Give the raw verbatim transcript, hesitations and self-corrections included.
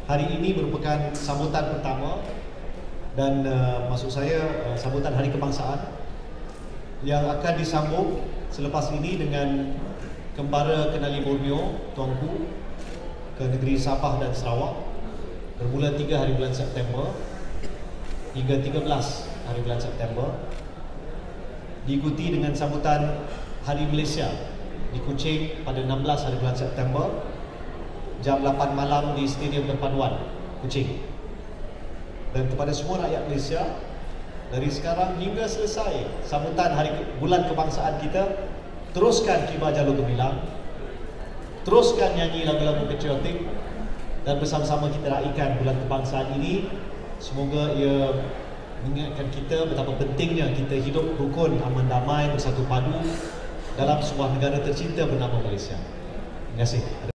hari ini merupakan sambutan pertama dan uh, maksud saya uh, sambutan Hari Kebangsaan yang akan disambung selepas ini dengan Kembara Kenali Borneo Tuanku ke negeri Sabah dan Sarawak bermula tiga hari bulan September hingga tiga belas hari bulan September, diikuti dengan sambutan Hari Malaysia di Kuching pada enam belas hari bulan September jam lapan malam di Stadium Perpaduan Kuching. Dan kepada semua rakyat Malaysia, dari sekarang hingga selesai sambutan hari bulan kebangsaan kita, teruskan kibar jalur gemilang, teruskan nyanyi lagu-lagu patriotik, dan bersama-sama kita raikan bulan kebangsaan ini. Semoga ia mengingatkan kita betapa pentingnya kita hidup rukun, aman, damai, bersatu padu dalam sebuah negara tercinta bernama Malaysia. Terima kasih.